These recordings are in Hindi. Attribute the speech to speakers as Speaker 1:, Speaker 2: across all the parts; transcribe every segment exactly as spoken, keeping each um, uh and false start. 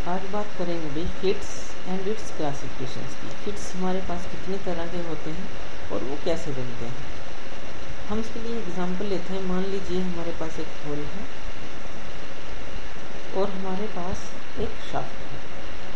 Speaker 1: आज बात करेंगे भाई फिट्स एंड इट्स क्लासिफिकेशंस की। फिट्स हमारे पास कितने तरह के होते हैं और वो कैसे बनते हैं। हम इसके लिए एग्जांपल लेते हैं। मान लीजिए हमारे पास एक होल है और हमारे पास एक शाफ्ट है।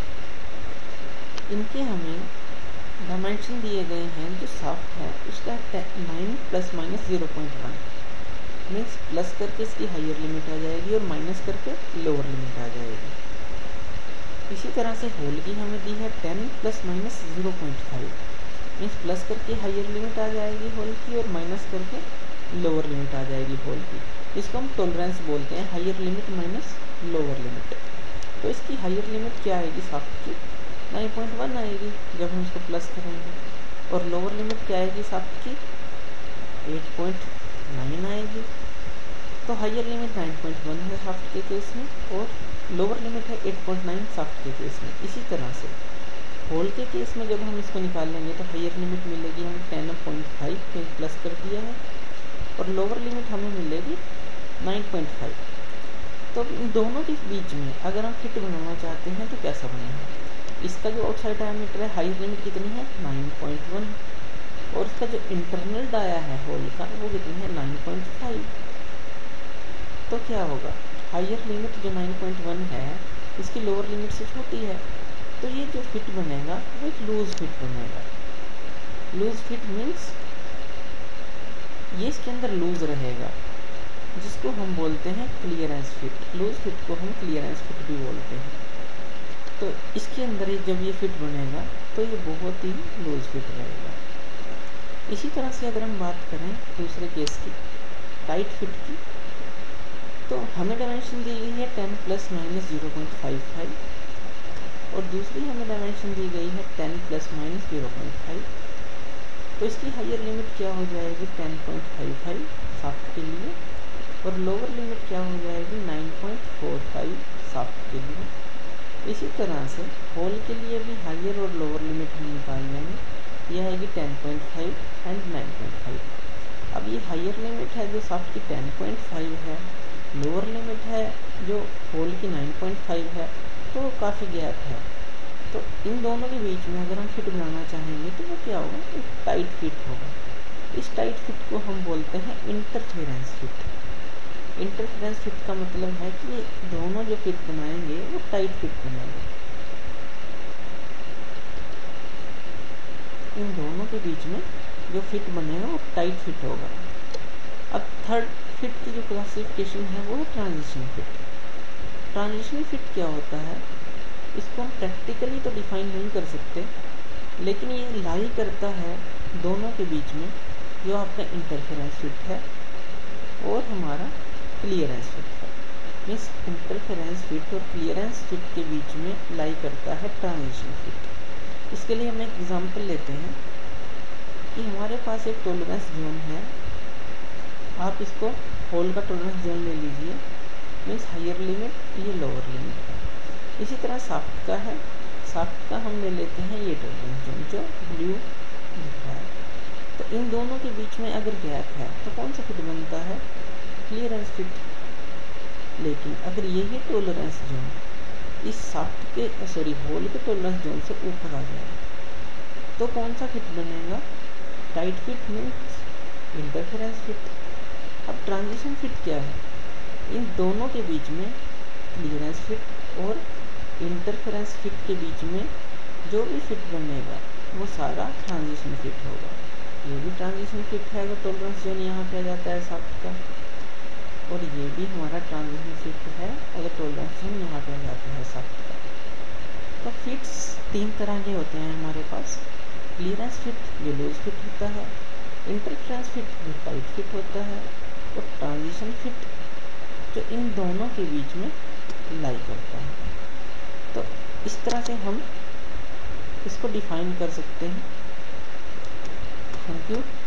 Speaker 1: इनके हमें डायमेंशन दिए गए हैं। जो शाफ्ट है उसका nine plus minus zero point one means plus करके इसकी हायर लिमिट आ जाएगी और माइनस करके लोअर लिमिट आ जाएगी। इसी तरह से होल की हमें दी है ten plus minus zero point five means plus करके हायर लिमिट आ जाएगी होल की और माइनस करके लोअर लिमिट आ जाएगी होल की। इसको हम टॉलरेंस बोलते हैं, higher limit minus lower limit. तो इसकी हायर लिमिट क्या आएगी शाफ्ट की? नाइन पॉइंट वन आएगी जब हम इसको प्लस करेंगे। और लोअर लिमिट क्या आएगी शाफ्ट की? एट पॉइंट नाइन आएगी। तो higher limit nine point one है शाफ्ट के केस में और लोअर लिमिट है एट पॉइंट नाइन शाफ्ट के केस में। इसी तरह से होल के केस में जब हम इसको निकाल लेंगे तो हायर लिमिट मिलेगी हमें टेन पॉइंट फाइव पे प्लस कर दिया है और लोअर लिमिट हमें मिलेगी नाइन पॉइंट फाइव। तो इन दोनों के बीच में अगर हम फिट बनाना चाहते हैं तो कैसा बनेगा? इसका जो आउटसाइड डायमीटर है हायर लिमिट कितनी है? नाइन पॉइंट वन और इसका जो इंटरनल डाया है होल का वो कितनी है? Nine point five. तो क्या होगा? हायर लिमिट जो नाइन पॉइंट वन है इसकी लोअर लिमिट से छोटी है। तो ये जो फिट बनेगा वो एक लूज फिट बनेगा। लूज फिट मीन्स ये इसके अंदर लूज रहेगा जिसको हम बोलते हैं क्लियरेंस फिट। लूज फिट को हम क्लियरेंस फिट भी बोलते हैं। तो इसके अंदर जब ये फिट बनेगा तो ये बहुत ही लूज फिट रहेगा। इसी तरह से अगर हम बात करें दूसरे केस की, टाइट फिट की, तो हमें डायमेंशन दी गई है ten plus minus zero point five five और दूसरी हमें डायमेंशन दी गई है ten plus minus zero point five. तो इसकी हायर लिमिट क्या हो जाएगी? Ten point five five shaft के लिए और लोअर लिमिट क्या हो जाएगी? Nine point four five shaft के लिए। इसी तरह से होल के लिए भी हायर और लोअर लिमिट हम निकाल लेंगे। यह आएगी ten point five and nine point five. अब ये हायर लिमिट है जो शाफ्ट की टेन पॉइंट फाइव है, लोअर लिमिट है जो होल की नाइन पॉइंट फाइव है, तो काफ़ी गैप है। तो इन दोनों के बीच में अगर हम फिट बनाना चाहेंगे तो वो क्या होगा? एक टाइट फिट होगा। इस टाइट फिट को हम बोलते हैं इंटरफेरेंस फिट। इंटरफेरेंस फिट का मतलब है कि ये दोनों जो फिट बनाएंगे वो टाइट फिट बनेंगे। इन दोनों के बीच में जो फिट बनेगा वो टाइट फिट होगा। अब थर्ड फिट की जो क्लासिफिकेशन है वो है ट्रांजिशन फिट। ट्रांजिशन फिट क्या होता है? इसको हम प्रैक्टिकली तो डिफाइन नहीं कर सकते, लेकिन ये लाई करता है दोनों के बीच में, जो आपका इंटरफेरेंस फिट है और हमारा क्लियरेंस फिट है। मीन्स इंटरफेरेंस फिट और क्लियरेंस फिट के बीच में लाई करता है ट्रांजिशन फिट। इसके लिए हम एक एग्जांपल लेते हैं कि हमारे पास एक टॉलरेंस जोन है। आप इसको होल का टॉलरेंस जोन ले लीजिए, मीन्स हायर लिमिट, ये लोअर लिमिट है। इसी तरह शाफ्ट का है, शाफ्ट का हम ले लेते हैं ये टॉलरेंस जोन जो ब्लू दिख रहा है। तो इन दोनों के बीच में अगर गैप है तो कौन सा फिट बनता है? Clearance fit. लेकिन अगर यही टॉलरेंस जोन इस शाफ्ट के सॉरी होल के टॉलरेंस जोन से ऊपर आ जाए तो कौन सा फिट बनेगा? Tight fit means interference fit. अब ट्रांजिशन फिट क्या है? इन दोनों के बीच में क्लियरेंस फिट और इंटरफेरेंस फिट के बीच में जो भी फिट बनेगा वो सारा ट्रांजिशन फिट होगा। ये भी ट्रांजिशन फिट है अगर टॉलरेंस जोन यहाँ पे आ जाता है शाफ्ट का, और ये भी हमारा ट्रांजिशन फिट है अगर टॉलरेंस जोन यहाँ पे आ जाता है शाफ्ट का। तो फिट्स तीन तरह के होते हैं हमारे पास। क्लियरेंस फिट जो लूज फिट होता है, इंटरफेरेंस फिट जो टाइट फिट होता है और ट्रांजिशन फिट जो इन दोनों के बीच में लाई करता है। तो इस तरह से हम इसको डिफाइन कर सकते हैं। Thank you.